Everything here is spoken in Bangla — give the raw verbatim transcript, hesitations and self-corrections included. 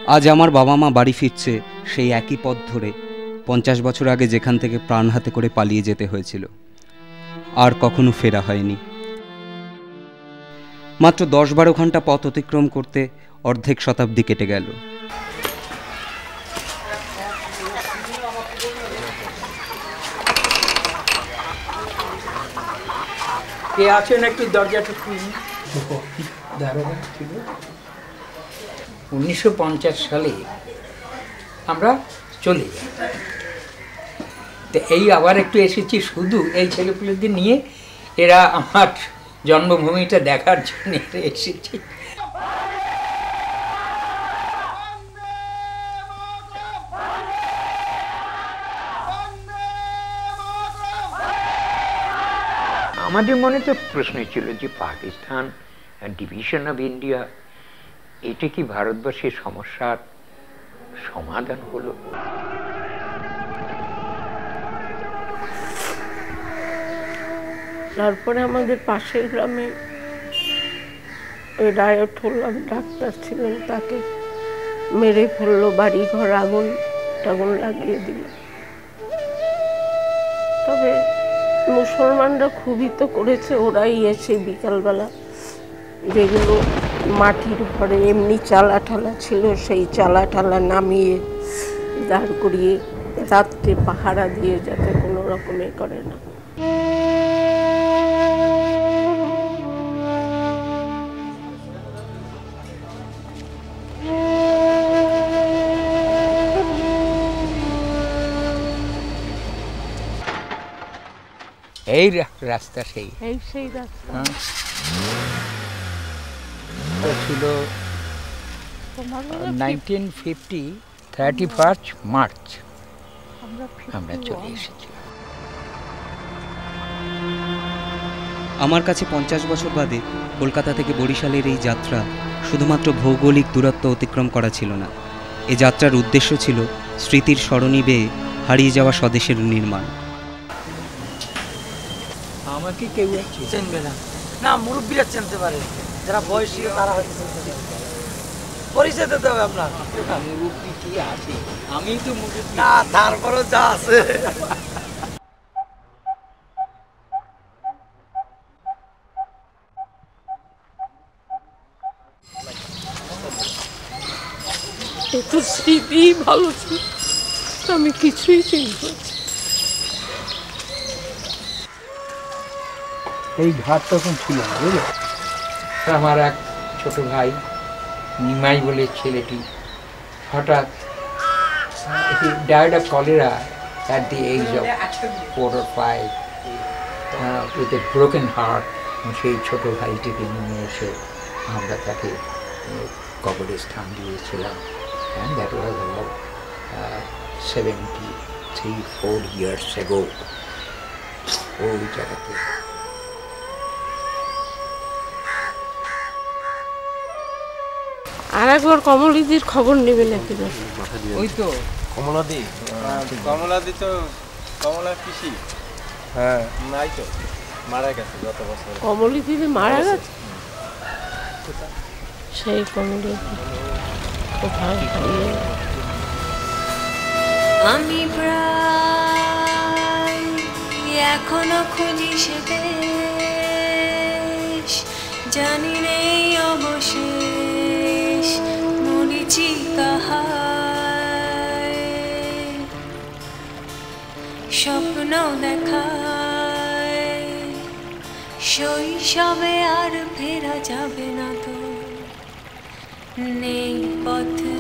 আজ আমার বাবা মা বাড়ি ফিরছে সেই একই পথ ধরে, পঞ্চাশ বছর আগে যেখান থেকে প্রাণ হাতে করে পালিয়ে যেতে হয়েছিল। আর কখনো ফেরা হয়নি। মাত্র দশ বারো ঘন্টা পথ অতিক্রম করতে অর্ধেক শতাব্দী কেটে গেল। কে আছেন একটু দরজাটা খুলুন। উনিশশো পঞ্চাশ সালে আমরা চলে যাই, তো এই আবার একটু এসেছি শুধু এই ছেলেপুলেদের নিয়ে। এরা আমার জন্মভূমিটা দেখার জন্য এসেছি। আমাদের মনে তো প্রশ্ন ছিল যে পাকিস্তান ডিভিশন অফ ইন্ডিয়া, এটা কি ভারতবর্ষের সমস্যার সমাধান হলো? তারপরে আমাদের পাশের গ্রামে ওই রায়ট হলাম, ডাক্তার ছিলেন, তাকে মেরে ফেললো, বাড়ি ঘর আগুন টাগুন লাগিয়ে দিল। তবে মুসলমানরা খুবই তো করেছে, ওরাই এসে বিকালবেলা যেগুলো মাটির ঘরে এমনি চালা ঠালা ছিল সেই চালা ঠালা নামিয়ে দাঁড় করিয়ে রাত্রে পাহারা দিয়ে যাতে কোনো রকমে করে না। এই রাস্তা সেই এই সেই রাস্তা ছিল nineteen fifty thirty first March আমরা চলে এসেছি। আমার কাছে পঞ্চাশ বছর বাদে কলকাতা থেকে বরিশালের এই যাত্রা শুধুমাত্র ভৌগোলিক দূরত্ব অতিক্রম করা ছিল না। এ যাত্রার উদ্দেশ্য ছিল স্মৃতির সরণি বেয়ে হারিয়ে যাওয়া স্বদেশের নির্মাণ। আমাকে কেউ চিনবে না, না মুরব্বীরা চিনতে পারে, যারা বয়সী তারা হয়তো পরিচয় দিতে হবে আপনার। মুরব্বী কি আছে? আমি তো মুরব্বী না, তারপরেও যা আছে। একটু স্মৃতি ভালো ছিল, আমি কিছুই চিনব। এই ঘাট তখন ছিল না, বুঝলো? আমার এক ছোট ভাই নিমাই বলে ছেলেটি হঠাৎ died of cholera at the age of four or five with a broken heart. সেই ছোট ভাইটিকে নিয়ে এসে আমরা তাকে কবরে স্থান দিয়েছিলাম। And that was about seventy three four years ago. ওই জায়গাতে আর একবার কমলিদির খবর নেবে নাকি? ওই তো কমলাদি, কমলাদি তো কমলা পিসি। হ্যাঁ, নাই তো, মারা গেছে গত বছর। কমলিদি মারা গেছে? সেই কমলিদি কোথায়? আমি প্রায় এখনো খুঁজি সে দেশ, জানি নেই অবশেষ মরিচি কাহায়। স্বপ্ন দেখায় শৈশবে আর ফেরা যাবে না তো, নেই পথ